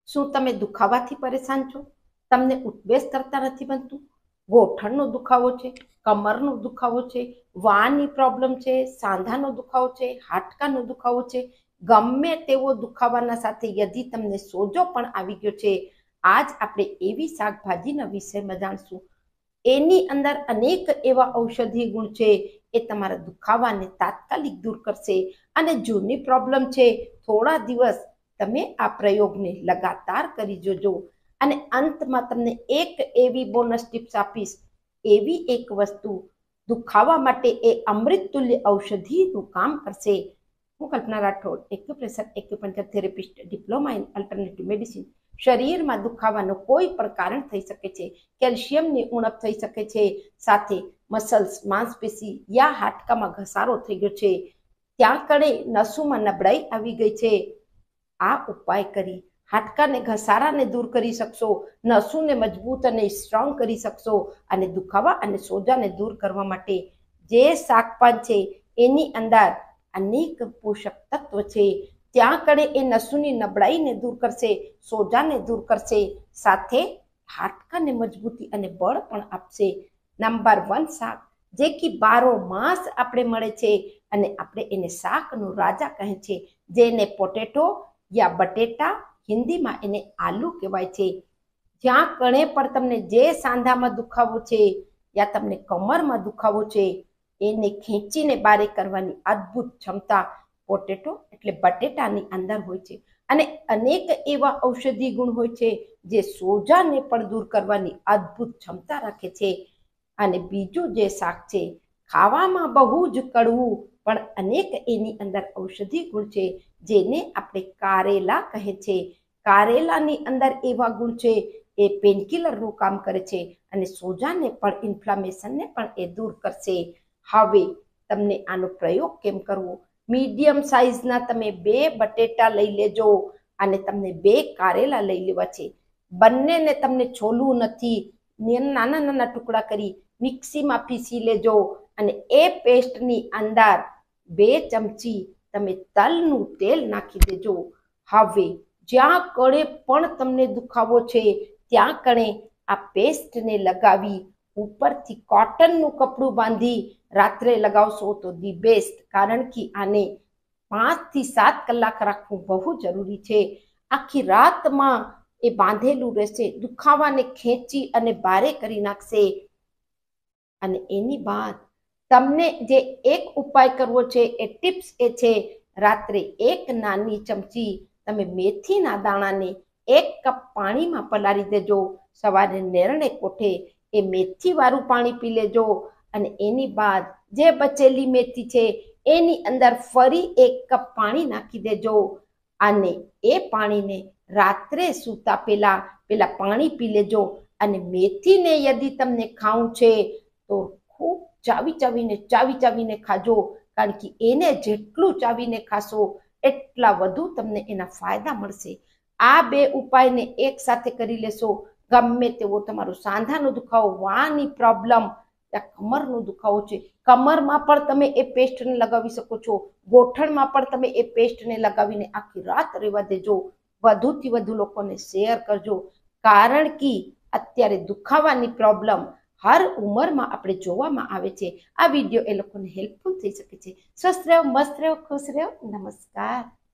શું તમે દુખાવાથી પરેશાન છો? તમને ઉઠબેસ કરતા નથી બનતું? ગોઠણનો દુખાવો છે, કમરનો દુખાવો છે, વાની પ્રોબ્લેમ છે, સાંધાનો દુખાવો છે, હાડકાનો દુખાવો છે, ગમે તેવો દુખાવાના સાથે યદિ તમને સોજો પણ આવી ગયો છે, આજ આપણે એવી શાકભાજીના વિષયમાં જાણશું. એની અંદર અનેક એવા ઔષધીય ગુણ છે, એ તમારા દુખાવાને તાત્કાલિક દૂર કરશે. અને જૂની પ્રોબ્લેમ છે, થોડા દિવસ તમે આ પ્રયોગને લગાતાર કરી જોજો. અને અંતમાં તમને એક એવી બોનસ ટિપ્સ આપીશ, એવી એક વસ્તુ દુખાવા માટે એ અમૃત તુલ્ય ઔષધિનું કામ કરશે. હું Kalpana Rathod, acupressure acupuncture therapist, diploma in alternative medicine. શરીરમાં દુખાવાનું કોઈ પણ કારણ થઈ શકે છે. કેલ્શિયમની ઉણપ થઈ શકે છે, સાથે મસલ્સ માંસપેશી યા હાડકામાં ઘસારો થઈ ગયો છે, ત્યાં કણે નસોમાં નબળાઈ આવી ગઈ છે. આ ઉપાય કરી હાડકાને ઘસારાને દૂર કરી શકશો, નસોને મજબૂત અને સ્ટ્રોંગ કરી શકશો. અને દુખાવા અને સોજાને દૂર કરવા માટે જે શાકપાન છે એની અંદર અનેક પોષક તત્વ છે, ત્યાં કડે એ નસોની નબળાઈને દૂર કરશે, સોજાને દૂર કરશે, સાથે હાડકાને મજબૂતી અને બળ પણ આપશે. નંબર 1 શાક, જે કે 12 માસ આપણે મળે છે, અને આપણે એને શાકનો રાજા કહે છે, જેને પોટેટો યા બટેટા, હિન્દીમાં એને આલુ કહેવાય છે. જ્યાં કણે પણ તમને જે સાંધામાં દુખાવો છે યા તમને કમરમાં દુખાવો છે, એને ખેંચીને બારે કરવાની અદ્ભુત ક્ષમતા પોટેટો એટલે બટેટાની અંદર હોય છે. અને અનેક એવા ઔષધિ ગુણ હોય છે, જે સોજાને પણ દૂર કરવાની અદ્ભુત ક્ષમતા રાખે છે. અને બીજું જે શાક છે, ખાવામાં બહુ જ કડવું, પણ અનેક એની અંદર ઔષધિ ગુણ છે, જેને આપણે કારેલા કહે છે. કારેલાની અંદર એવા ગુણ છે, એ પેનકિલરનું કામ કરે છે, અને સોજાને પણ, ઇન્ફ્લામેશનને પણ એ દૂર કરશે. હવે તમને આનો પ્રયોગ કેમ કરવો? મીડિયમ સાઇઝના તમે 2 બટેટા લઈ લેજો, અને તમને 2 કારેલા લઈ લેવા છે. બંનેને તમને છોલવું નથી, નાના નાના ટુકડા કરી મિક્સીમાં પીસી લેજો. અને એ પેસ્ટની અંદર 2 ચમચી તમે તલનું તેલ નાખી દેજો. હવે જ્યાં કણે પણ તમને દુખાવો છે, ત્યાં કણે આ પેસ્ટને લગાવી ઉપરથી કોટનનું કપડું બાંધી રાત્રે લગાવશો તો ધી બેસ્ટ. કારણ કે આને 5 થી 7 કલાક રાખવું બહુ જરૂરી છે. આખી રાતમાં એ બાંધેલું રહેશે, દુખાવાને ખેંચી અને ભારે કરી નાખશે. અને એની બાદ તમને જે એક ઉપાય કરવો છે, એ ટિપ્સ એ છે, રાત્રે 1 નાની ચમચી તમે મેથીના દાણાને 1 કપ પાણીમાં પલાળી દેજો. સવારે નેરણે કોઠે એ મેથીવાળું પાણી પી લેજો. અને એની બાદ જે બચેલી મેથી છે, એની અંદર ફરી 1 કપ પાણી નાખી દેજો. અને એ પાણીને રાત્રે સૂતા પેલા પાણી પી લેજો. અને મેથીને યદિ તમને ખાવું છે, તો ખૂબ ચાવી ચાવીને ખાજો. કારણ કે એને જેટલું ચાવીને ખાશો, એટલા વધુ તમને એના ફાયદા મળશે. આ 2 ઉપાયને એક સાથે કરી લેશો, ગમે તેવો તમારો સાંધાનો દુખાવો, વાની પ્રોબ્લેમ, કમરનો દુખાવો છે, કમરમાં પણ તમે એ પેસ્ટને લગાવી શકો છો, ગોઠણમાં પણ તમે એ પેસ્ટને લગાવીને આખી રાત રહેવા દેજો. વધુથી વધુ લોકોને શેર કરજો, કારણ કે અત્યારે દુખાવાની પ્રોબ્લેમ હર ઉંમરમાં આપણે જોવામાં આવે છે. આ વિડીયો એ લોકોને હેલ્પફુલ થઈ શકે છે. સ્વસ્થ રહો, મસ્ત રહો, ખુશ રહો. નમસ્કાર.